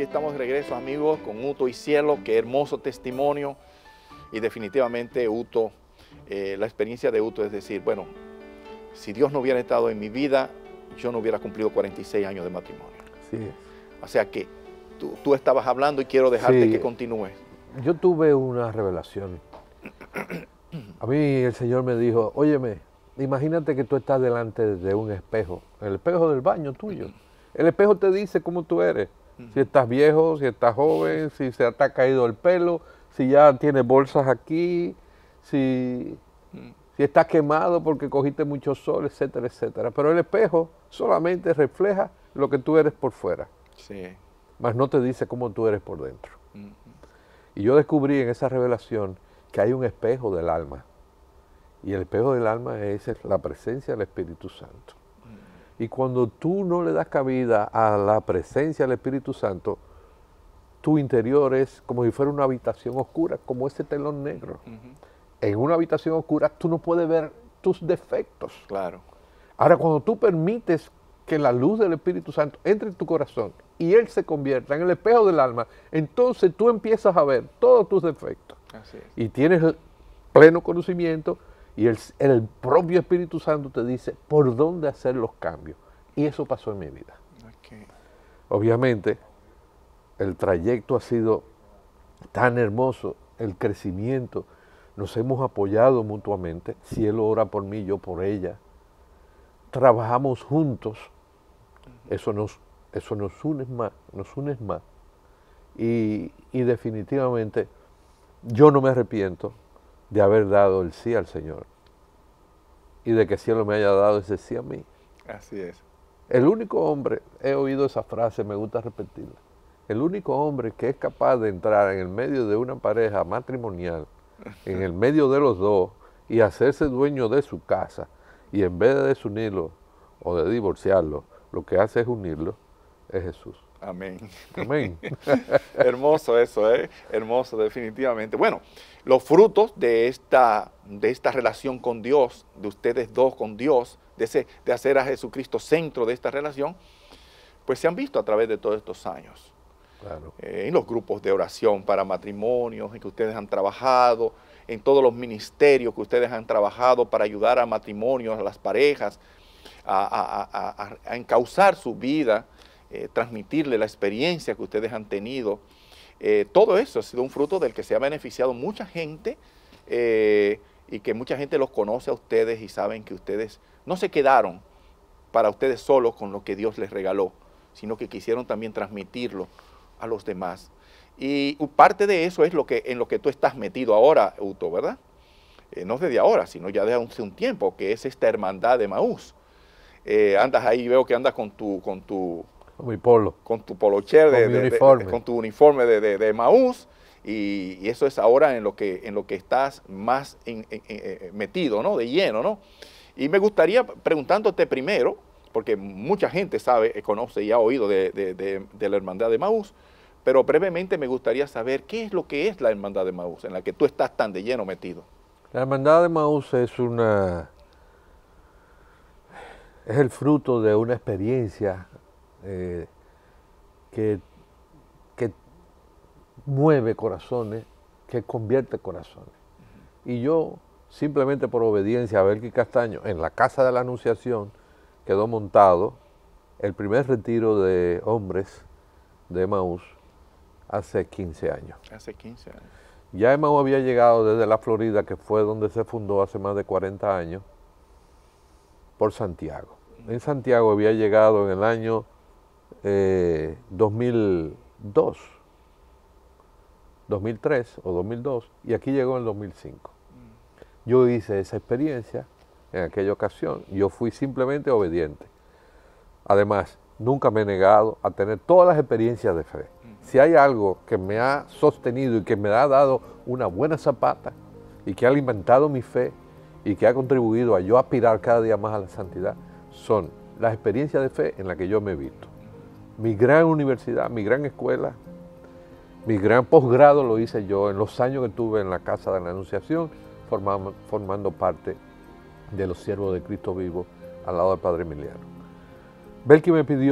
estamos de regreso, amigos, con Uto y Cielo. Qué hermoso testimonio. Y definitivamente Uto, la experiencia de Uto es decir, bueno, si Dios no hubiera estado en mi vida, yo no hubiera cumplido 46 años de matrimonio. Sí es. O sea que tú estabas hablando y quiero dejarte Sí, que continúes. yo tuve una revelación. A mí el Señor me dijo, óyeme, imagínate que tú estás delante de un espejo, el espejo del baño tuyo. El espejo te dice cómo tú eres, si estás viejo, si estás joven, si se te ha caído el pelo, si ya tienes bolsas aquí, si estás quemado porque cogiste mucho sol, etcétera, etcétera. Pero el espejo solamente refleja lo que tú eres por fuera, Sí. mas no te dice cómo tú eres por dentro. Y yo descubrí en esa revelación que hay un espejo del alma. Y el espejo del alma es la presencia del Espíritu Santo. Y cuando tú no le das cabida a la presencia del Espíritu Santo, tu interior es como si fuera una habitación oscura, como ese telón negro. En una habitación oscura tú no puedes ver tus defectos. Claro. Ahora, cuando tú permites que la luz del Espíritu Santo entre en tu corazón y Él se convierta en el espejo del alma, entonces tú empiezas a ver todos tus defectos. Así es. Y tienes el pleno conocimiento y el propio Espíritu Santo te dice por dónde hacer los cambios. Y eso pasó en mi vida. Okay. Obviamente, el trayecto ha sido tan hermoso, el crecimiento, nos hemos apoyado mutuamente, Cielo ora por mí, yo por ella, trabajamos juntos, eso nos une más, y definitivamente yo no me arrepiento de haber dado el sí al Señor y de que el Cielo me haya dado ese sí a mí. Así es. El único hombre, he oído esa frase, me gusta repetirla, el único hombre que es capaz de entrar en el medio de una pareja matrimonial, en el medio de los dos, y hacerse dueño de su casa, y en vez de desunirlo o de divorciarlo, lo que hace es unirlo, es Jesús. Amén. Amén. Hermoso eso, ¿eh? Hermoso, definitivamente. Bueno, los frutos de esta relación con Dios, de ustedes dos con Dios, de hacer a Jesucristo centro de esta relación, pues se han visto a través de todos estos años. Claro. En los grupos de oración para matrimonios, en que ustedes han trabajado, en todos los ministerios que ustedes han trabajado para ayudar a matrimonios, a las parejas, a encauzar su vida, transmitirle la experiencia que ustedes han tenido. Todo eso ha sido un fruto del que se ha beneficiado mucha gente y que mucha gente los conoce a ustedes y saben que ustedes no se quedaron para ustedes solos con lo que Dios les regaló, sino que quisieron también transmitirlo a los demás. Y parte de eso es en lo que tú estás metido ahora, Uto, ¿verdad? No desde ahora, sino ya desde hace un tiempo, que es esta hermandad de Emaús. Andas ahí, veo que andas con tu mi polo. Con tu polocher, Con tu uniforme de Emaús, y eso es ahora en lo que estás más metido, ¿no? De lleno, ¿no? Y me gustaría, preguntándote primero, porque mucha gente sabe, conoce y ha oído de la hermandad de Emaús, pero brevemente me gustaría saber qué es lo que es la hermandad de Emaús, en la que tú estás tan de lleno metido. La hermandad de Emaús es el fruto de una experiencia que mueve corazones, que convierte corazones. Y yo, simplemente por obediencia a Belki Castaño, en la Casa de la Anunciación quedó montado el primer retiro de hombres de Emaús hace 15 años. Hace 15 años. Ya Emaús había llegado desde la Florida, que fue donde se fundó hace más de 40 años, por Santiago. En Santiago había llegado en el año 2002, 2003 o 2002, y aquí llegó en el 2005. Yo hice esa experiencia en aquella ocasión, yo fui simplemente obediente. Además, nunca me he negado a tener todas las experiencias de fe. Si hay algo que me ha sostenido y que me ha dado una buena zapata y que ha alimentado mi fe y que ha contribuido a yo aspirar cada día más a la santidad, son las experiencias de fe en las que yo me he visto. Mi gran universidad, mi gran escuela, mi gran posgrado lo hice yo en los años que estuve en la Casa de la Anunciación, formando parte de los siervos de Cristo vivo al lado del Padre Emiliano. Belki me pidió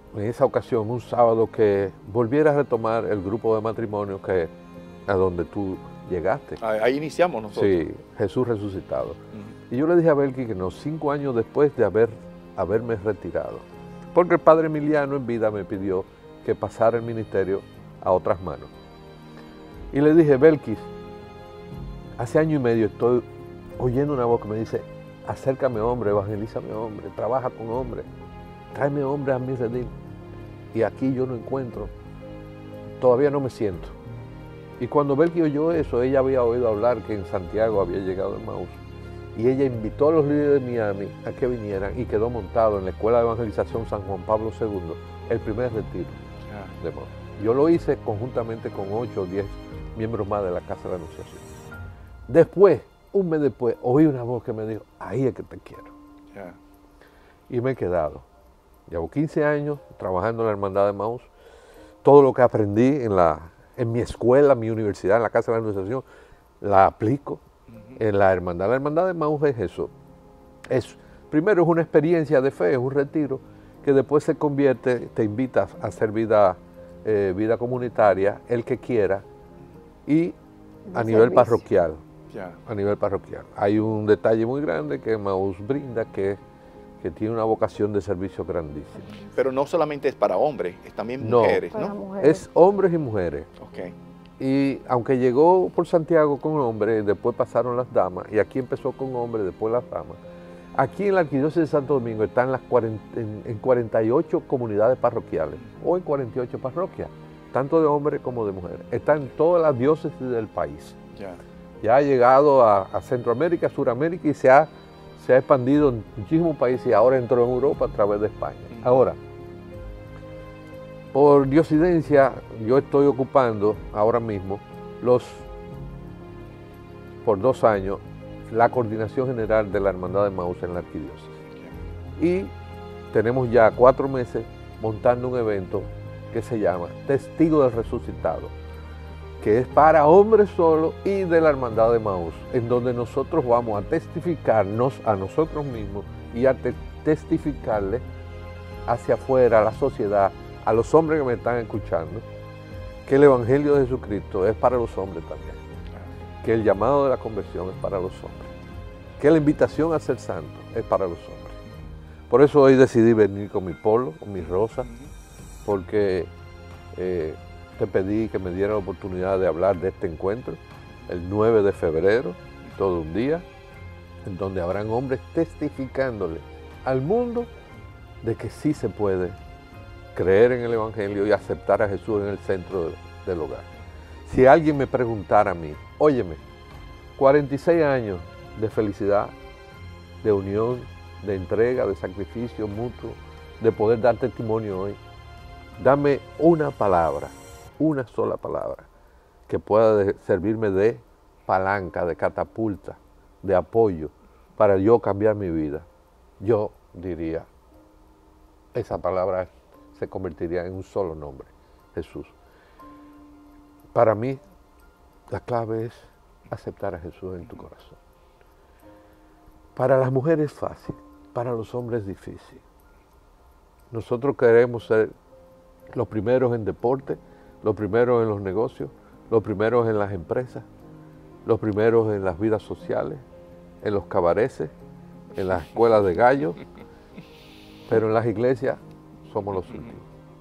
en esa ocasión, un sábado, que volviera a retomar el grupo de matrimonio a donde tú llegaste. Ahí iniciamos nosotros. Sí, Jesús resucitado. Y yo le dije a Belki que no, 5 años después de haberme retirado, porque el padre Emiliano en vida me pidió que pasara el ministerio a otras manos. Y le dije, Belkis, hace 1 año y medio estoy oyendo una voz que me dice, acércame hombre, evangelízame hombre, trabaja con hombre, tráeme hombre a mi redil. Y aquí yo no encuentro, todavía no me siento. Y cuando Belki oyó eso, ella había oído hablar que en Santiago había llegado Emmaús. Y ella invitó a los líderes de Miami a que vinieran y quedó montado en la Escuela de Evangelización San Juan Pablo II el primer retiro de Emmaús. Yo lo hice conjuntamente con 8 o 10 miembros más de la Casa de la Anunciación. Después, 1 mes después, oí una voz que me dijo, ahí es que te quiero. Y me he quedado. Llevo 15 años trabajando en la Hermandad de Emmaús. Todo lo que aprendí en mi escuela, en mi universidad, en la Casa de la Anunciación, la aplico en la Hermandad. La Hermandad de Emmaús es eso. Primero es una experiencia de fe, es un retiro que después se convierte, te invita a hacer vida comunitaria, el que quiera, y a nivel parroquial. A nivel parroquial. Hay un detalle muy grande que Emmaús brinda, que tiene una vocación de servicio grandísima. Pero no solamente es para hombres, es también mujeres, ¿no? Mujeres. Es hombres y mujeres. Okay. Y aunque llegó por Santiago con hombres, después pasaron las damas, y aquí empezó con hombres, después las damas. Aquí en la Arquidiócesis de Santo Domingo están en 48 comunidades parroquiales, o en 48 parroquias, tanto de hombres como de mujeres. Están en todas las diócesis del país. Ya ha llegado a Centroamérica, Suramérica, y se ha expandido en muchísimos países, y ahora entró en Europa a través de España. Ahora, por diosidencia, yo estoy ocupando ahora mismo, por 2 años, la coordinación general de la Hermandad de Emmaús en la Arquidiócesis. Y tenemos ya 4 meses montando un evento que se llama Testigo del Resucitado, que es para hombres solo y de la Hermandad de Emmaús, en donde nosotros vamos a testificarnos a nosotros mismos y a testificarle hacia afuera, a la sociedad, a los hombres que me están escuchando, que el Evangelio de Jesucristo es para los hombres también, que el llamado de la conversión es para los hombres, que la invitación a ser santo es para los hombres. Por eso hoy decidí venir con mi polo, con mi rosa, porque te pedí que me diera la oportunidad de hablar de este encuentro, el 9 de febrero, todo un día, en donde habrán hombres testificándole al mundo de que sí se puede creer en el Evangelio y aceptar a Jesús en el centro del hogar. Si alguien me preguntara a mí, óyeme, 46 años de felicidad, de unión, de entrega, de sacrificio mutuo, de poder dar testimonio hoy, dame una palabra, una sola palabra, que pueda servirme de palanca, de catapulta, de apoyo, para yo cambiar mi vida. Yo diría, esa palabra se convertiría en un solo nombre, Jesús. Para mí, la clave es aceptar a Jesús en tu corazón. Para las mujeres es fácil, para los hombres es difícil. Nosotros queremos ser los primeros en deporte, los primeros en los negocios, los primeros en las empresas, los primeros en las vidas sociales, en los cabarets, en las escuelas de gallos, pero en las iglesias somos los últimos.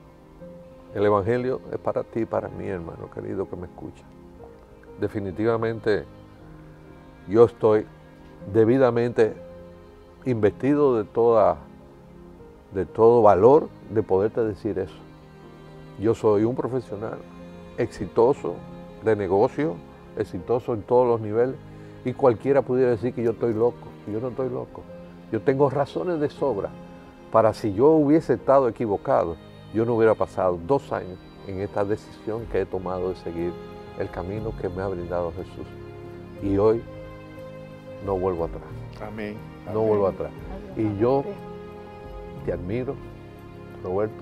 El Evangelio es para ti y para mí, hermano querido que me escucha. Definitivamente yo estoy debidamente investido de todo valor de poderte decir eso. Yo soy un profesional exitoso de negocio, exitoso en todos los niveles, y cualquiera pudiera decir que yo estoy loco. Yo no estoy loco. Yo tengo razones de sobra para, si yo hubiese estado equivocado, yo no hubiera pasado 2 años en esta decisión que he tomado de seguir el camino que me ha brindado Jesús. Y hoy no vuelvo atrás. Amén. No vuelvo atrás. Y yo te admiro, Roberto.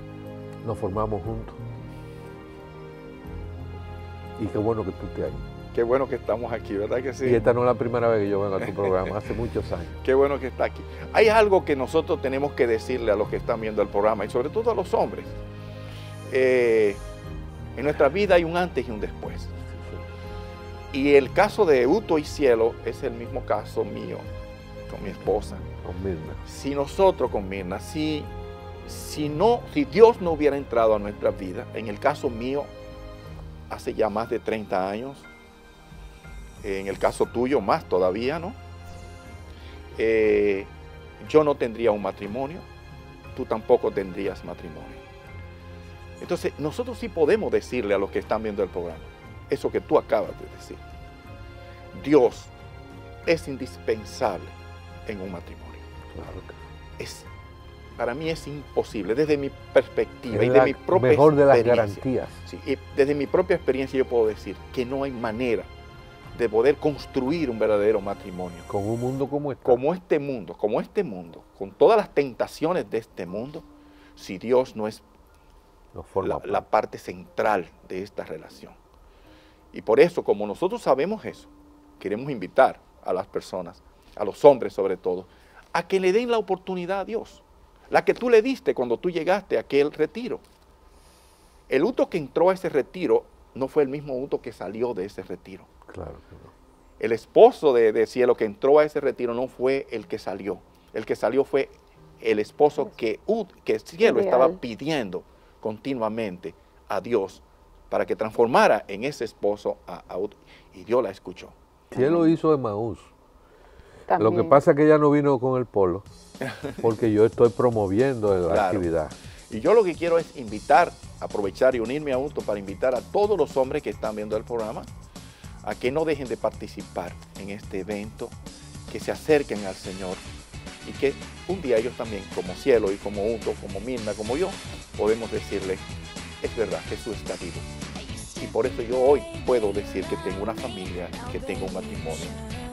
Nos formamos juntos. Y qué bueno que tú te hayas. Qué bueno que estamos aquí, ¿verdad que sí? Y esta no es la primera vez que yo vengo a tu programa, hace muchos años. Qué bueno que está aquí. Hay algo que nosotros tenemos que decirle a los que están viendo el programa, y sobre todo a los hombres. En nuestra vida hay un antes y un después. Y el caso de Uto y Cielo es el mismo caso mío, con mi esposa. Con Mirna. Si nosotros con Mirna, si Dios no hubiera entrado a nuestra vida, en el caso mío, hace ya más de 30 años, en el caso tuyo más todavía, ¿no? Yo no tendría un matrimonio, tú tampoco tendrías matrimonio. Entonces, nosotros sí podemos decirle a los que están viendo el programa, eso que tú acabas de decir. Dios es indispensable en un matrimonio. Claro que Para mí es imposible, desde mi perspectiva y es de la mi propia mejor de las experiencia. garantías. Sí, y desde mi propia experiencia yo puedo decir que no hay manera de poder construir un verdadero matrimonio. Con un mundo como este. Como este mundo, con todas las tentaciones de este mundo, si Dios no es No forma la parte central de esta relación. Y por eso, como nosotros sabemos eso, queremos invitar a las personas, a los hombres sobre todo, a que le den la oportunidad a Dios, la que tú le diste cuando tú llegaste a aquel retiro. El Uto que entró a ese retiro no fue el mismo Uto que salió de ese retiro. Claro que no. El esposo de Cielo que entró a ese retiro no fue el que salió. El que salió fue el esposo que Cielo estaba pidiendo continuamente a Dios para que transformara en ese esposo a Uto. Y Dios la escuchó. Cielo hizo Emaús. También. Lo que pasa es que ella no vino con el polo, porque yo estoy promoviendo la Claro. actividad. Y yo lo que quiero es invitar, aprovechar y unirme a Uto para invitar a todos los hombres que están viendo el programa a que no dejen de participar en este evento, que se acerquen al Señor y que un día ellos también, como Cielo y como Uto, como Mirna, como yo, podemos decirle, es verdad, Jesús está vivo. Y por eso yo hoy puedo decir que tengo una familia, que tengo un matrimonio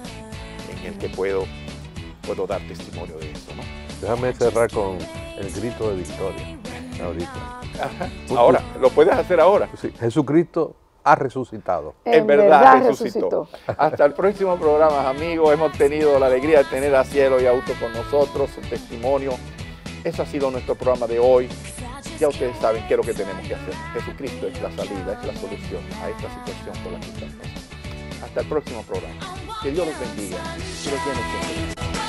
en el que puedo dar testimonio de eso, ¿no? Déjame cerrar con el grito de victoria ahorita. Ajá. Ahora, lo puedes hacer ahora. Sí, Jesucristo ha resucitado. En verdad resucitó. Hasta el próximo programa, amigos. Hemos tenido la alegría de tener a Cielo y a Uto con nosotros, su testimonio. Eso ha sido nuestro programa de hoy. Ya ustedes saben qué es lo que tenemos que hacer. Jesucristo es la salida, es la solución a esta situación por la que estamos pasando. Hasta el próximo programa. Que Dios los bendiga y los llene siempre.